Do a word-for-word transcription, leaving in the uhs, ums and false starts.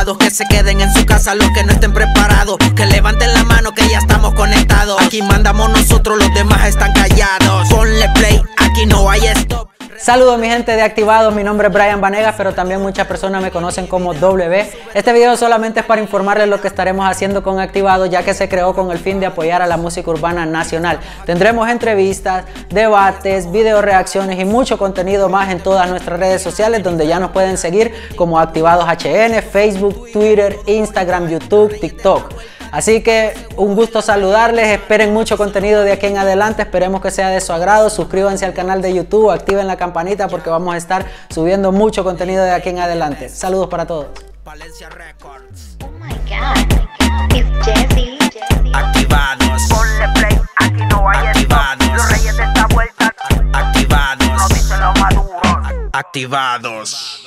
activados, que se queden en su casa los que no estén preparados, que levanten la mano que ya estamos conectados. Aquí mandamos nosotros, los demás están callados. Ponle play, aquí no hay stop. Saludos mi gente de Activados, mi nombre es Brian Vanegas, pero también muchas personas me conocen como W. Este video solamente es para informarles lo que estaremos haciendo con Activados, ya que se creó con el fin de apoyar a la música urbana nacional. Tendremos entrevistas, debates, video reacciones y mucho contenido más en todas nuestras redes sociales, donde ya nos pueden seguir como Activados H N, Facebook, Twitter, Instagram, YouTube, TikTok. Así que un gusto saludarles, esperen mucho contenido de aquí en adelante, esperemos que sea de su agrado. Suscríbanse al canal de YouTube, activen la campanita porque vamos a estar subiendo mucho contenido de aquí en adelante. Saludos para todos. Valencia Records. Oh my God, it's Jesse. Activados. Ponle play, aquí no hay Activados. stop. Los reyes de esta vuelta Activados. no dicen lo maduro. Activados.